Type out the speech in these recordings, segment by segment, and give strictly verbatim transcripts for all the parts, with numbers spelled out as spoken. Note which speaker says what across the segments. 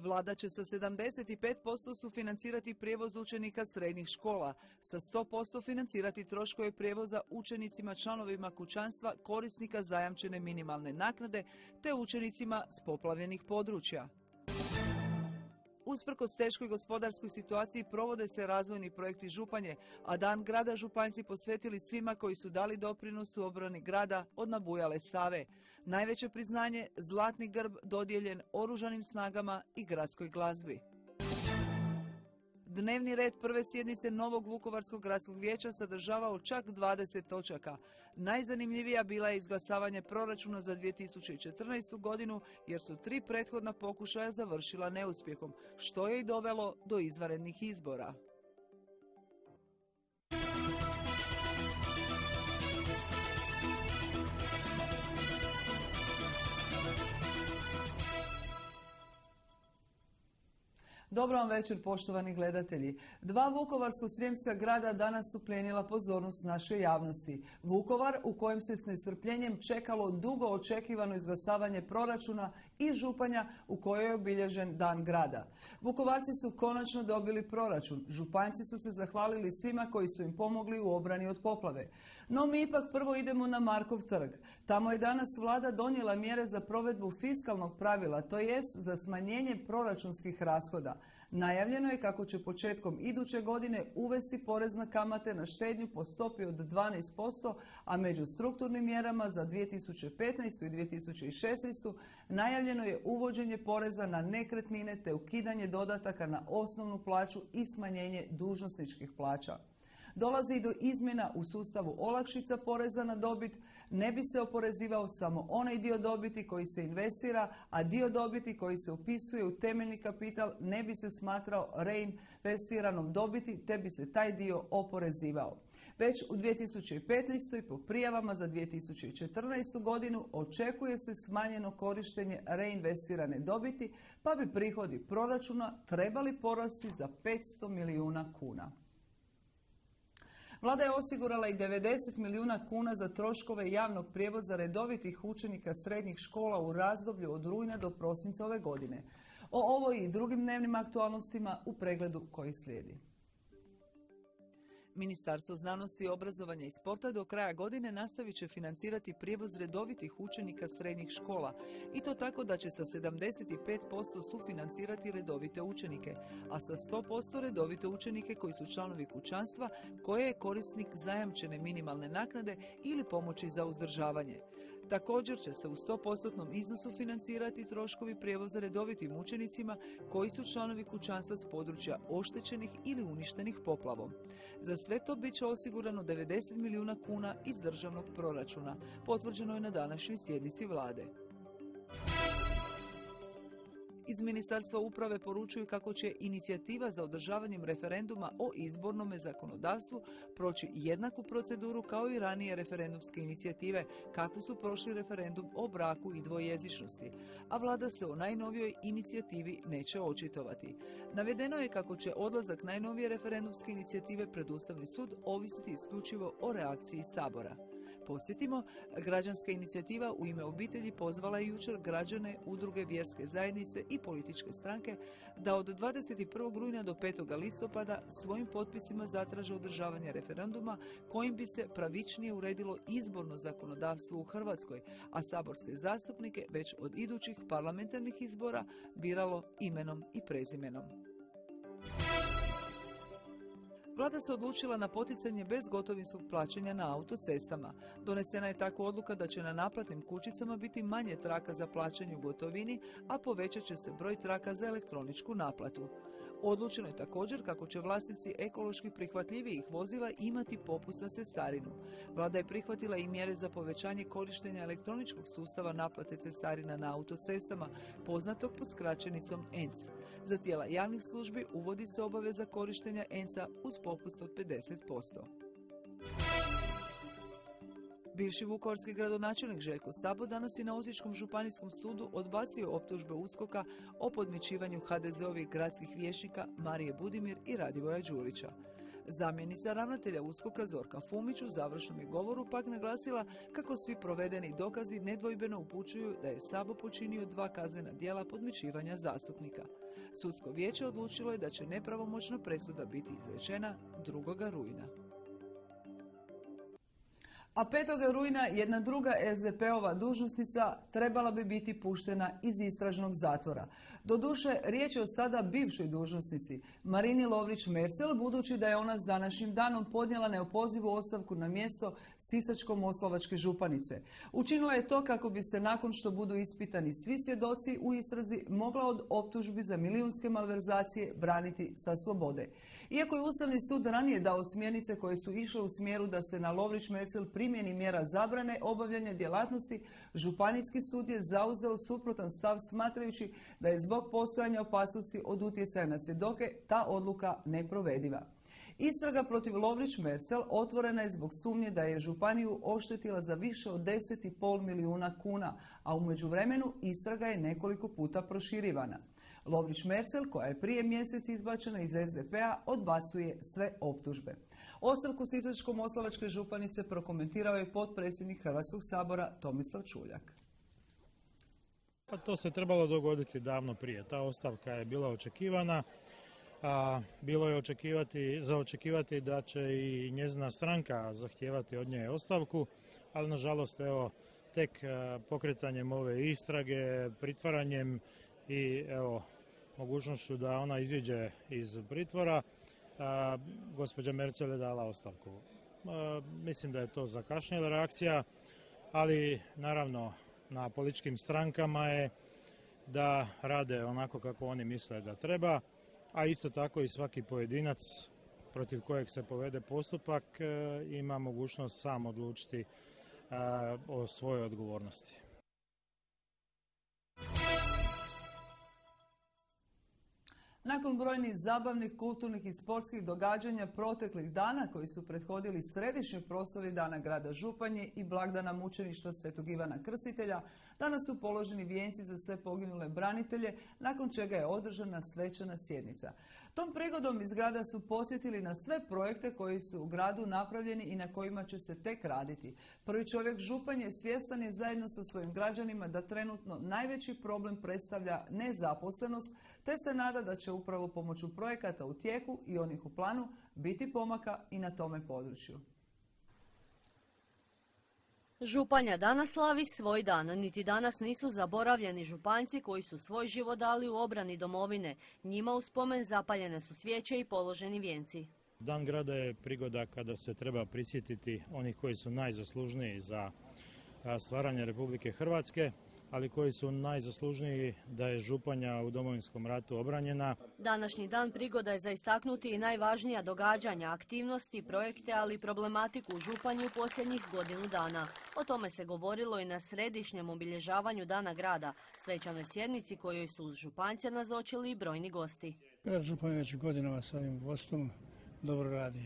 Speaker 1: Vlada će sa sedamdeset pet posto sufinancirati prijevoz učenika srednjih škola, sa sto posto financirati troškove prijevoza učenicima članovima kućanstva korisnika zajamčene minimalne naknade te učenicima s poplavljenih područja. Usprkos teškoj gospodarskoj situaciji provode se razvojni projekti Županje, a Dan grada Županjci posvetili svima koji su dali doprinos u obrani grada od nabujale Save. Najveće priznanje, zlatni grb dodijeljen oružanim snagama i gradskoj glazbi. Dnevni red prve sjednice novog Vukovarskog gradskog vijeća sadržavao čak dvadeset točaka. Najzanimljivija bila je izglasavanje proračuna za dvije tisuće četrnaestu godinu jer su tri prethodna pokušaja završila neuspjehom, što je i dovelo do izvanrednih izbora. Dobro vam večer, poštovani gledatelji. Dva vukovarsko-srijemska grada danas su plijenila pozornost naše javnosti. Vukovar, u kojem se s nestrpljenjem čekalo dugo očekivano izglasavanje proračuna, i Županja, u kojoj je obilježen Dan grada. Vukovarci su konačno dobili proračun. Županjci su se zahvalili svima koji su im pomogli u obrani od poplave. No mi ipak prvo idemo na Markov trg. Tamo je danas vlada donijela mjere za provedbu fiskalnog pravila, to jest za smanjenje proračunskih rashoda. Najavljeno je kako će početkom iduće godine uvesti porez na kamate na štednju po stopi od dvanaest posto, a među strukturnim mjerama za dvije tisuće petnaestu i dvije tisuće šesnaestu najavljeno je uvođenje poreza na nekretnine te ukidanje dodataka na osnovnu plaću i smanjenje dužnosničkih plaća. Dolazi i do izmjena u sustavu olakšica poreza na dobit. Ne bi se oporezivao samo onaj dio dobiti koji se investira, a dio dobiti koji se upisuje u temeljni kapital ne bi se smatrao reinvestiranom dobiti, te bi se taj dio oporezivao. Već u dvije tisuće petnaestoj po prijavama za dvije tisuće četrnaestu godinu očekuje se smanjeno korištenje reinvestirane dobiti, pa bi prihodi proračuna trebali porasti za petsto milijuna kuna. Vlada je osigurala i devedeset milijuna kuna za troškove javnog prijevoza redovitih učenika srednjih škola u razdoblju od rujna do prosinca ove godine. O ovoj i drugim dnevnim aktualnostima u pregledu koji slijedi. Ministarstvo znanosti, obrazovanja i sporta do kraja godine nastavit će financirati prijevoz redovitih učenika srednjih škola, i to tako da će sa sedamdeset pet posto sufinancirati redovite učenike, a sa sto posto redovite učenike koji su članovi kućanstva koje je korisnik zajamčene minimalne naknade ili pomoći za uzdržavanje. Također će se u sto posto iznosu financirati troškovi prijevoza redovitim učenicima koji su članovi kućanstva s područja oštećenih ili uništenih poplavom. Za sve to bit će osigurano devedeset milijuna kuna iz državnog proračuna, potvrđeno je na današnjoj sjednici vlade. Iz Ministarstva uprave poručuju kako će inicijativa za održavanjem referenduma o izbornome zakonodavstvu proći jednaku proceduru kao i ranije referendumske inicijative, kakvu su prošli referendum o braku i dvojezičnosti, a vlada se o najnovijoj inicijativi neće očitovati. Navedeno je kako će odlazak najnovije referendumske inicijative pred Ustavni sud ovisiti isključivo o reakciji Sabora. Podsjetimo, građanska inicijativa U ime obitelji pozvala je jučer građane, udruge, vjerske zajednice i političke stranke da od dvadeset prvog rujna do petog listopada svojim potpisima zatraže održavanje referenduma kojim bi se pravičnije uredilo izborno zakonodavstvo u Hrvatskoj, a saborske zastupnike već od idućih parlamentarnih izbora biralo imenom i prezimenom. Vlada se odlučila na poticanje bezgotovinskog plaćanja na autocestama. Donesena je tako odluka da će na naplatnim kućicama biti manje traka za plaćanje u gotovini, a povećat će se broj traka za elektroničku naplatu. Odlučeno je također kako će vlasnici ekološki prihvatljivijih vozila imati popust na cestarinu. Vlada je prihvatila i mjere za povećanje korištenja elektroničkog sustava naplate cestarina na autocestama, poznatog pod skraćenicom E N C. Za tijela javnih službi uvodi se obaveza korištenja E N C-a uz popust od pedeset posto. Bivši vukovarski gradonačelnik Željko Sabo danas je na Osječkom županijskom sudu odbacio optužbe USKOK-a o podmićivanju ha de ze ovih gradskih vijećnika Marije Budimir i Radivoja Đurića. Zamjenica ravnatelja USKOK-a Zorka Fumić u završnom je govoru pak naglasila kako svi provedeni dokazi nedvojbeno upućuju da je Sabo počinio dva kaznena djela podmićivanja zastupnika. Sudsko vijeće odlučilo je da će nepravomoćna presuda biti izrečena drugoga rujna. A petoga rujna jedna druga es de pe ova dužnosnica trebala bi biti puštena iz istražnog zatvora. Doduše, riječ je o sada bivšoj dužnosnici, Marini Lovrić-Merzel, budući da je ona s današnjim danom podnijela neopozivu ostavku na mjesto Sisačko-moslavačke županice. Učinila je to kako bi se nakon što budu ispitani svi svjedoci u istrazi mogla od optužbi za milijunske malverzacije braniti sa slobode. Iako je Ustavni sud ranije dao smjernice koje su išle u smjeru da se na Lovrić-Merzel primjeni mjera zabrane obavljanja djelatnosti, Županijski sud je zauzeo suprotan stav smatrajući da je zbog postojanja opasnosti od utjecaja na svjedoke ta odluka neprovediva. Istraga protiv Lovrić-Merzel otvorena je zbog sumnje da je županiju oštetila za više od deset i pol milijuna kuna, a u međuvremenu istraga je nekoliko puta proširivana. Lovrić-Merzel, koja je prije mjesec izbačena iz es de pe-a, odbacuje sve optužbe. Ostavku Sisačko-moslavačke županice prokomentirao je potpredsjednik Hrvatskog sabora Tomislav Čuljak.
Speaker 2: Pa to se trebalo dogoditi davno prije. Ta ostavka je bila očekivana. A, bilo je očekivati, za očekivati da će i njezina stranka zahtijevati od nje ostavku, ali nažalost evo tek pokretanjem ove istrage, pritvaranjem i evo mogućnošću da ona iziđe iz pritvora, a, gospođa Merzel je dala ostavku. A, mislim da je to zakašnjela reakcija, ali naravno na političkim strankama je da rade onako kako oni misle da treba, a isto tako i svaki pojedinac protiv kojeg se povede postupak ima mogućnost sam odlučiti o svojoj odgovornosti.
Speaker 1: Nakon brojnih zabavnih, kulturnih i sportskih događanja proteklih dana koji su prethodili središnjoj proslavi Dana grada Županje i blagdana mučeništva Svetog Ivana Krstitelja, danas su položeni vijenci za sve poginule branitelje, nakon čega je održana svečana sjednica. Tom prigodom iz grada su podsjetili na sve projekte koji su u gradu napravljeni i na kojima će se tek raditi. Prvi čovjek Županje svjestan je zajedno sa svojim građanima da trenutno najveći problem predstavlja nezaposlenost, te se nada da će upravo pomoću projekata u tijeku i onih u planu biti pomaka i na tome području.
Speaker 3: Županja danas slavi svoj dan, niti danas nisu zaboravljeni županjci koji su svoj život dali u obrani domovine. Njima u spomen zapaljene su svijeće i položeni vijenci.
Speaker 2: Dan grada je prigoda kada se treba prisjetiti onih koji su najzaslužniji za stvaranje Republike Hrvatske, ali koji su najzaslužniji da je Županja u Domovinskom ratu obranjena.
Speaker 3: Današnji dan prigoda je za istaknuti i najvažnija događanja, aktivnosti, projekte, ali i problematiku u Županji u posljednjih godinu dana. O tome se govorilo i na središnjem obilježavanju Dana grada, svečanoj sjednici kojoj su uz Županjce nazočili i brojni gosti.
Speaker 4: Grad Županja već godinama s ovim vodstvom dobro radi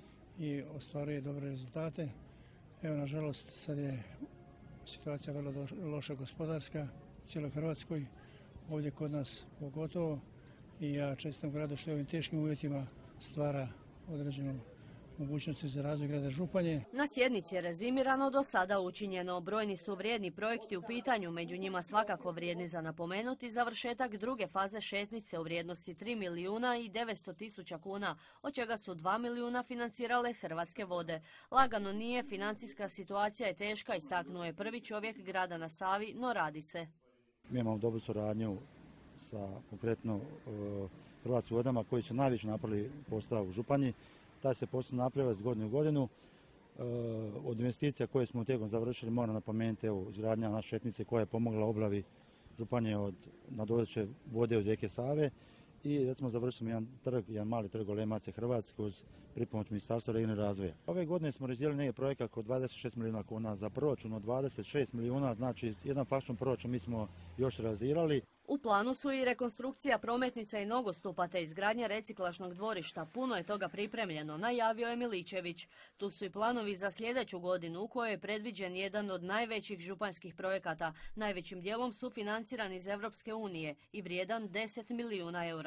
Speaker 4: i ostvaruje dobre rezultate. Evo, nažalost, sad je situacija vrlo loša gospodarska u cijeloj Hrvatskoj, ovdje kod nas pogotovo, i ja čestitam gradu što je u ovim teškim uvjetima stvara određenu mogućnosti za razvoj grada Županje.
Speaker 3: Na sjednici je rezimirano do sada učinjeno. Brojni su vrijedni projekti u pitanju, među njima svakako vrijedni za napomenuti završetak druge faze šetnice u vrijednosti tri milijuna i devetsto tisuća kuna, od čega su dva milijuna financirale Hrvatske vode. Lagano nije, financijska situacija je teška, istaknuo je prvi čovjek grada na Savi, no radi se.
Speaker 5: Mi imamo dobru suradnju sa konkretno Hrvatskim vodama koji su najviše napravili posao u Županji. Taj se posao napravio iz godine u godinu. E, od investicija koje smo tijekom završili moram napomenuti evo, izgradnja naše šetnice koja je pomogla oblavi Županje od nadolazeće vode od rijeke Save i recimo završili jedan trg, jedan mali trg Olemac Hrvatske uz pripomoć Ministarstva regionalnog razvoja. Ove godine smo realizirali neki projekat od dvadeset šest milijuna kuna za proračun od dvadeset šest milijuna, znači jedan faktičan proračun mi smo još realizirali.
Speaker 3: U planu su i rekonstrukcija prometnica i nogostupa te izgradnja reciklažnog dvorišta. Puno je toga pripremljeno, najavio je Miličević. Tu su i planovi za sljedeću godinu u kojoj je predviđen jedan od najvećih županjskih projekata. Najvećim dijelom su financirani iz Europske unije i vrijedan deset milijuna eura.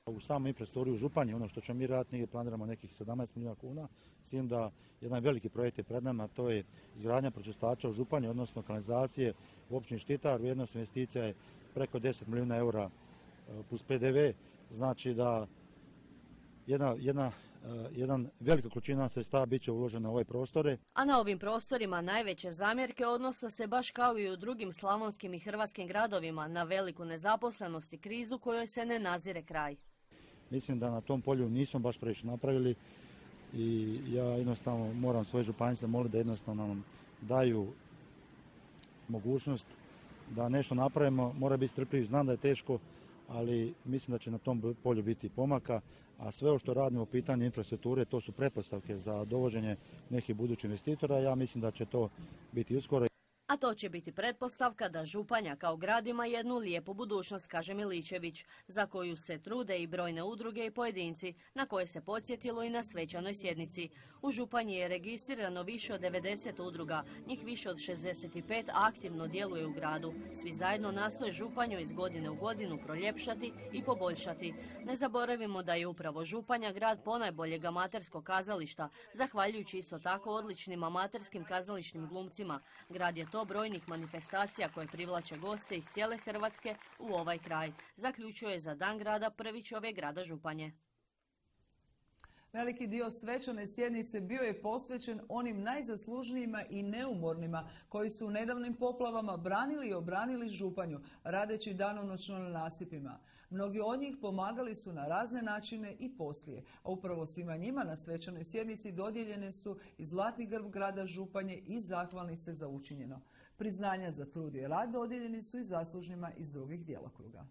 Speaker 5: U samoj infrastrukturi u Županji, ono što ćemo mi raditi, planiramo nekih sedamnaest milijuna kuna, s tim da jedan veliki projekt je pred nama, to je izgradnja pročistača u Županji, odnosno kanalizacije u općini Štitar. Vrijednost investicija je preko deset milijuna eura plus P D V, znači da jedna, jedna jedan velika količina sredstava bit će uložena u ove prostore.
Speaker 3: A na ovim prostorima najveće zamjerke odnose se baš kao i u drugim slavonskim i hrvatskim gradovima na veliku nezaposlenost i krizu kojoj se ne nazire kraj.
Speaker 5: Mislim da na tom polju nismo baš previše napravili i ja jednostavno moram svoje županjice moliti da jednostavno nam daju mogućnost da nešto napravimo. Mora biti strpljiv, znam da je teško, ali mislim da će na tom polju biti pomaka, a sve ovo što radimo u pitanju infrastrukture, to su pretpostavke za dovođenje nekih budućih investitora. Ja mislim da će to biti uskoro.
Speaker 3: A to će biti pretpostavka da Županja kao grad ima jednu lijepu budućnost, kaže Miličević, za koju se trude i brojne udruge i pojedinci, na koje se podsjetilo i na svečanoj sjednici. U Županji je registrirano više od devedeset udruga, njih više od šezdeset pet aktivno djeluje u gradu. Svi zajedno nastoje Županju iz godine u godinu proljepšati i poboljšati. Ne zaboravimo da je upravo Županja grad ponajboljeg amaterskog kazališta, zahvaljujući isto tako odličnim amaterskim kazališnim glumcima. Grad je to brojnih manifestacija koje privlače goste iz cijele Hrvatske u ovaj kraj, zaključuje za Dan grada prvi čovjek grada Županje.
Speaker 1: Veliki dio svečane sjednice bio je posvećen onim najzaslužnijima i neumornima koji su u nedavnim poplavama branili i obranili Županju, radeći danonoćno na nasipima. Mnogi od njih pomagali su na razne načine i poslije, a upravo svima njima na svečanoj sjednici dodijeljene su i zlatni grb grada Županje i zahvalnice za učinjeno. Priznanja za trud i rad dodijeljeni su i zaslužnima iz drugih djelokruga.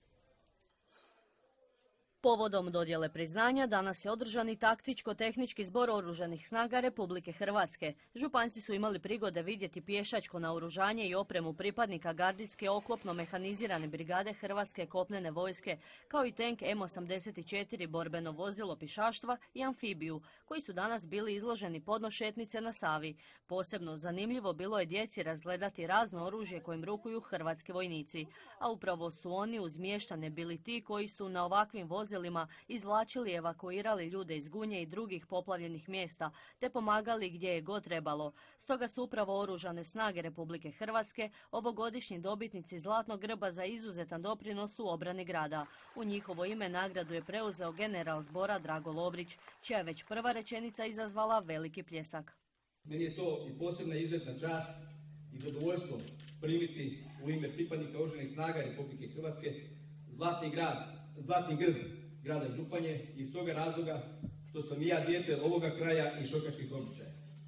Speaker 3: Povodom dodjele priznanja danas je održan i taktičko-tehnički zbor Oružanih snaga Republike Hrvatske. Županjci su imali prigode vidjeti pješačko naoružanje i opremu pripadnika gardijske oklopno-mehanizirane brigade Hrvatske kopnene vojske, kao i tank M osamdeset četiri, borbeno vozilo pješaštva i amfibiju, koji su danas bili izloženi podnošetnice na Savi. Posebno zanimljivo bilo je djeci razgledati razno oružje kojim rukuju hrvatski vojnici, a upravo su oni uz mještane bili ti koji su na ovakvim vozilima izvlačili i evakuirali ljude iz Gunje i drugih poplavljenih mjesta, te pomagali gdje je god trebalo. Stoga su upravo Oružane snage Republike Hrvatske ovogodišnji dobitnici Zlatnog grba za izuzetan doprinos u obrani grada. U njihovo ime nagradu je preuzeo general zbora Drago Lovrić, čija je već prva rečenica izazvala veliki pljesak.
Speaker 6: Meni je to i posebna izuzetna čast i zadovoljstvo primiti u ime pripadnika Oružanih snaga Republike Hrvatske Zlatni grad, Zlatni grb grada Županje iz toga razloga što sam i ja dijete ovoga kraja i šokačkih običaja.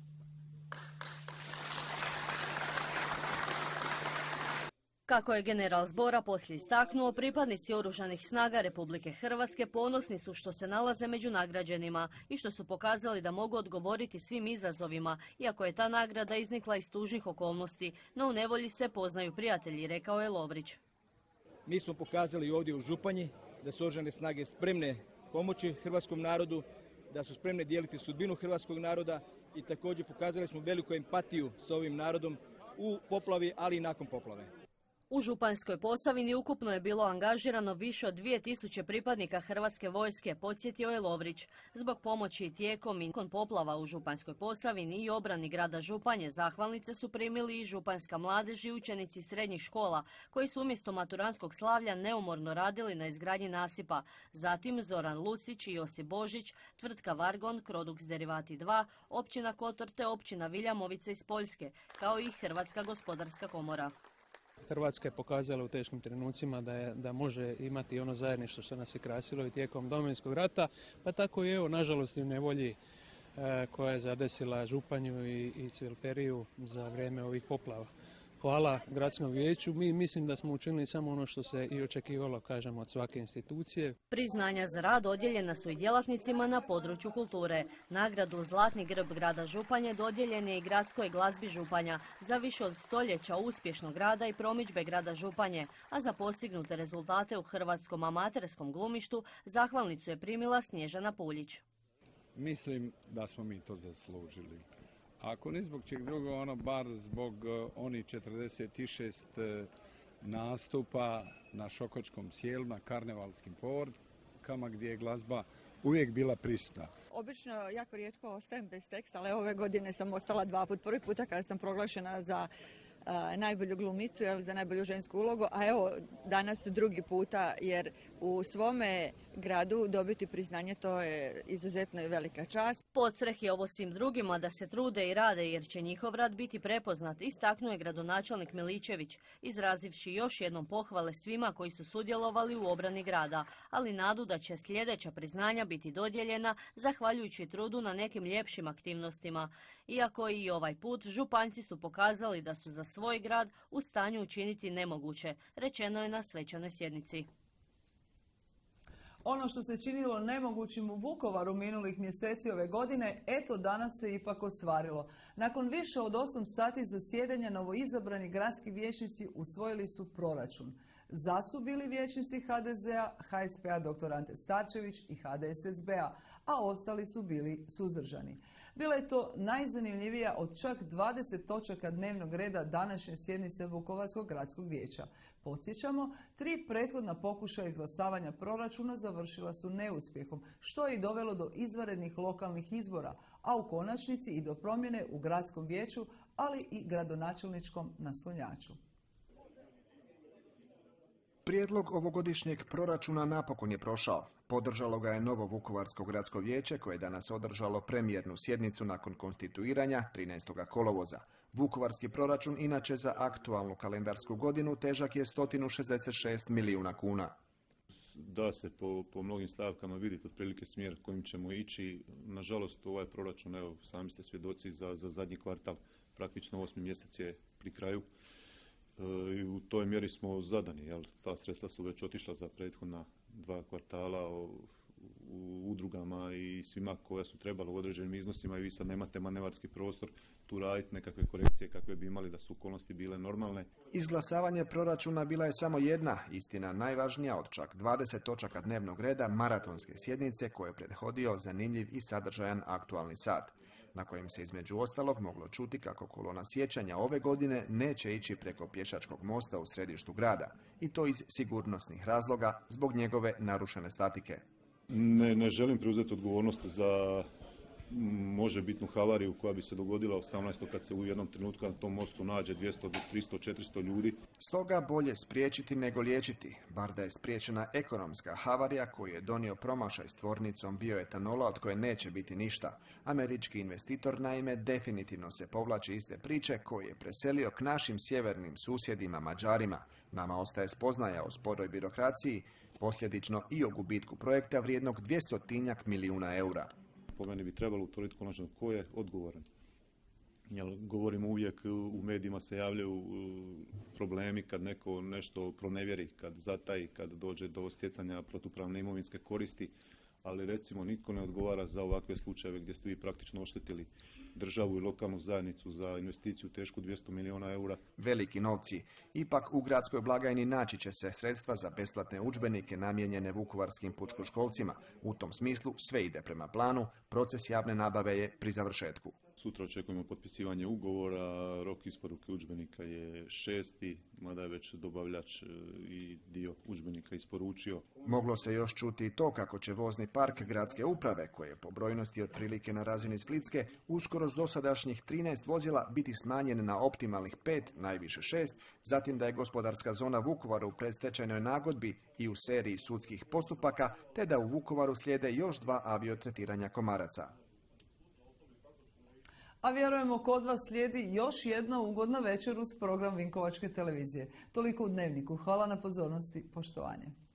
Speaker 3: Kako je general zbora poslije istaknuo, pripadnici Oružanih snaga Republike Hrvatske ponosni su što se nalaze među nagrađenima i što su pokazali da mogu odgovoriti svim izazovima, iako je ta nagrada iznikla iz tužnih okolnosti, no u nevolji se poznaju prijatelji, rekao je Lovrić.
Speaker 6: Mi smo pokazali ovdje u Županji da su Oružane snage spremne pomoći hrvatskom narodu, da su spremne dijeliti sudbinu hrvatskog naroda i također pokazali smo veliku empatiju s ovim narodom u poplavi, ali i nakon poplave.
Speaker 3: U Županjskoj Posavini ukupno je bilo angažirano više od dvije tisuće pripadnika Hrvatske vojske, podsjetio je Lovrić. Zbog pomoći tijekom i nakon poplava u Županjskoj Posavini i obrani grada Županje zahvalnice su primili i županjska mladež i učenici srednjih škola, koji su umjesto maturanskog slavlja neumorno radili na izgradnji nasipa. Zatim Zoran Lucić i Josip Božić, tvrtka Vargon, Crodux Derivati dva, općina Kotor te općina Viljamovice iz Poljske, kao i Hrvatska gospodarska komora.
Speaker 7: Hrvatska je pokazala u teškim trenucima da, je, da može imati ono zajedništvo što nas je krasilo i tijekom Domovinskog rata, pa tako i evo, nažalost, i u nevolji e, koja je zadesila Županju i, i Cvelferiju za vrijeme ovih poplava. Hvala gradskom vijeću. Mi mislim da smo učinili samo ono što se i očekivalo, kažemo, od svake institucije.
Speaker 3: Priznanja za rad dodijeljena su i djelatnicima na području kulture. Nagradu Zlatni grb grada Županje dodijeljen je i gradskoj glazbi Županja za više od stoljeća uspješnog rada i promidžbe grada Županje, a za postignute rezultate u hrvatskom amaterskom glumištu zahvalnicu je primila Snježana Puljić.
Speaker 8: Mislim da smo mi to zaslužili. Ako ne zbog čeg drugo, ono bar zbog uh, onih četrdeset šest uh, nastupa na Šokačkom sjelu, na karnevalskim, povor, prilikama gdje je glazba uvijek bila prisutna.
Speaker 9: Obično jako rijetko ostajem bez teksta, ali ove godine sam ostala dva put. Prvi puta kada sam proglašena za uh, najbolju glumicu, jel, za najbolju žensku ulogu, a evo danas drugi puta, jer u svome gradu dobiti priznanje, to je izuzetno i velika čast.
Speaker 3: Podstreh je ovo svim drugima da se trude i rade, jer će njihov rad biti prepoznat, istaknuo je gradonačelnik Miličević, izrazivši još jednom pohvale svima koji su sudjelovali u obrani grada, ali nadu da će sljedeća priznanja biti dodijeljena zahvaljujući trudu na nekim ljepšim aktivnostima. Iako i ovaj put županjci su pokazali da su za svoj grad u stanju učiniti nemoguće, rečeno je na svečanoj sjednici.
Speaker 1: Ono što se činilo nemogućim u Vukovaru minulih mjeseci ove godine, eto danas se ipak ostvarilo. Nakon više od osam sati zasjedanja novoizabrani gradski vijećnici usvojili su proračun. Za su bili vijećnici ha de zea, ha es pe a doktor Ante Starčević i ha de es es be a, a ostali su bili suzdržani. Bila je to najzanimljivija od čak dvadeset točaka dnevnog reda današnje sjednice Vukovarskog gradskog vijeća. Podsjećamo, tri prethodna pokušaja izglasavanja proračuna završila su neuspjehom, što je i dovelo do izvanrednih lokalnih izbora, a u konačnici i do promjene u gradskom vijeću, ali i gradonačelničkom naslonjaču.
Speaker 10: Prijedlog ovogodišnjeg proračuna napokon je prošao. Podržalo ga je novo Vukovarsko gradsko vijeće koje je danas održalo premijernu sjednicu nakon konstituiranja trinaestog kolovoza. Vukovarski proračun inače za aktualnu kalendarsku godinu težak je sto šezdeset šest milijuna kuna.
Speaker 11: Da se po, po mnogim stavkama vidjeti otprilike smjer kojim ćemo ići. Nažalost, ovaj proračun, evo, sami ste svjedoci, za, za zadnji kvartal, praktično osmi mjesec je pri kraju. I u toj mjeri smo zadani, jel? Ta sredstva su već otišla za prethodna dva kvartala u, u udrugama i svima koja su trebala u određenim iznosima i vi sad nemate manevarski prostor tu raditi nekakve korekcije kakve bi imali da su okolnosti bile normalne.
Speaker 10: Izglasavanje proračuna bila je samo jedna, istina najvažnija od čak dvadeset točaka dnevnog reda maratonske sjednice koje je prethodio zanimljiv i sadržajan aktualni sat, na kojem se između ostalog moglo čuti kako kolona sjećanja ove godine neće ići preko pješačkog mosta u središtu grada, i to iz sigurnosnih razloga zbog njegove narušene statike.
Speaker 11: Ne, ne želim preuzeti odgovornost za možebitnu havariju koja bi se dogodila osamnaestog kad se u jednom trenutku na tom mostu nađe dvjesto, tristo, četiristo ljudi.
Speaker 10: Stoga bolje spriječiti nego liječiti, bar da je spriječena ekonomska havarija koju je donio promašaj s tvornicom bioetanola od koje neće biti ništa. Američki investitor naime definitivno se povlači iste priče koje je preselio k našim sjevernim susjedima Mađarima. Nama ostaje spoznaja o sporoj birokraciji, posljedično i o gubitku projekta vrijednog dvjestotinjak milijuna eura.
Speaker 11: Po meni bi trebalo utvrditi konačno ko je odgovoran. Jer govorimo uvijek, u medijima se javljaju problemi kad neko nešto pronevjeri, kad zataji, kad dođe do stjecanja protupravne imovinske koristi, ali recimo nitko ne odgovara za ovakve slučajeve gdje ste vi praktično oštetili državu i lokalnu zajednicu za investiciju tešku dvjesto milijuna eura.
Speaker 10: Veliki novci. Ipak u gradskoj blagajni naći će se sredstva za besplatne udžbenike namijenjene vukovarskim pučkoškolcima. U tom smislu sve ide prema planu, proces javne nabave je pri završetku.
Speaker 11: Sutra očekujemo potpisivanje ugovora, rok isporuke udžbenika je šesti, mada je već dobavljač i dio udžbenika isporučio.
Speaker 10: Moglo se još čuti i to kako će vozni park gradske uprave, koje je po brojnosti otprilike na razini Splitske, uskoro s dosadašnjih trinaest vozila biti smanjen na optimalnih pet, najviše šest, zatim da je gospodarska zona Vukovara u predstečajnoj nagodbi i u seriji sudskih postupaka, te da u Vukovaru slijede još dva aviotretiranja komaraca.
Speaker 1: A vjerujemo kod vas slijedi još jedna ugodna večer uz program Vinkovačke televizije. Toliko u Dnevniku. Hvala na pozornosti. Poštovanje.